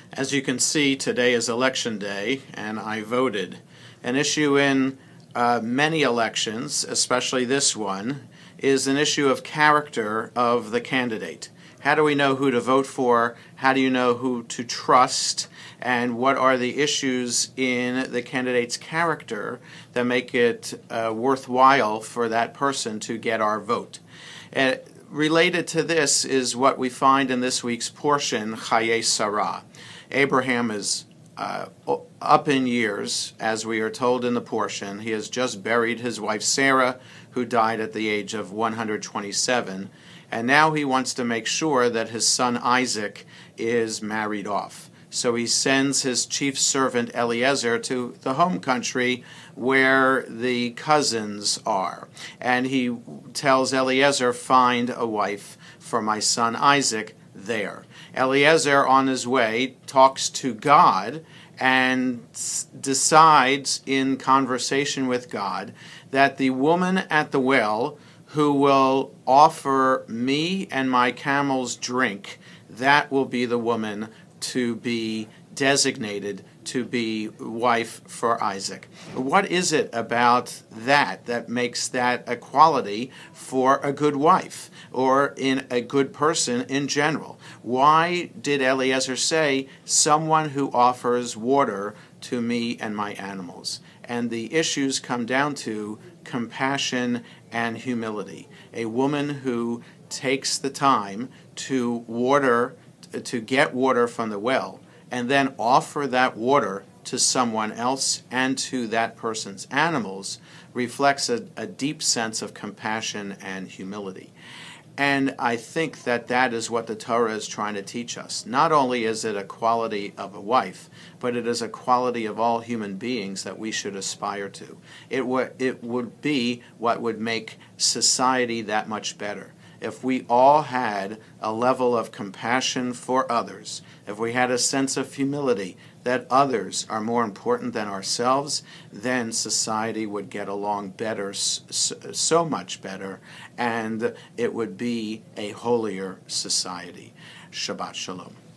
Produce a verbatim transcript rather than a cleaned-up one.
As you can see, today is election day, and I voted. An issue in uh, many elections, especially this one, is an issue of character of the candidate. How do we know who to vote for? How do you know who to trust? And what are the issues in the candidate's character that make it uh, worthwhile for that person to get our vote? Uh, related to this is what we find in this week's portion, Chayei Sarah. Abraham is uh, up in years, as we are told in the portion. He has just buried his wife Sarah, who died at the age of one hundred twenty-seven, and now he wants to make sure that his son Isaac is married off. So he sends his chief servant Eliezer to the home country where the cousins are. And he tells Eliezer, find a wife for my son Isaac there. Eliezer, on his way, talks to God and decides in conversation with God that the woman at the well who will offer me and my camels drink, that will be the woman to be designated to be wife for Isaac. What is it about that that makes that a quality for a good wife or in a good person in general? Why did Eliezer say someone who offers water to me and my animals? And the issues come down to compassion and humility. A woman who takes the time to water to get water from the well and then offer that water to someone else and to that person's animals reflects a, a deep sense of compassion and humility. And I think that that is what the Torah is trying to teach us. Not only is it a quality of a wife, but it is a quality of all human beings that we should aspire to. It, w- it would be what would make society that much better. If we all had a level of compassion for others, if we had a sense of humility that others are more important than ourselves, then society would get along better, so much better, and it would be a holier society. Shabbat Shalom.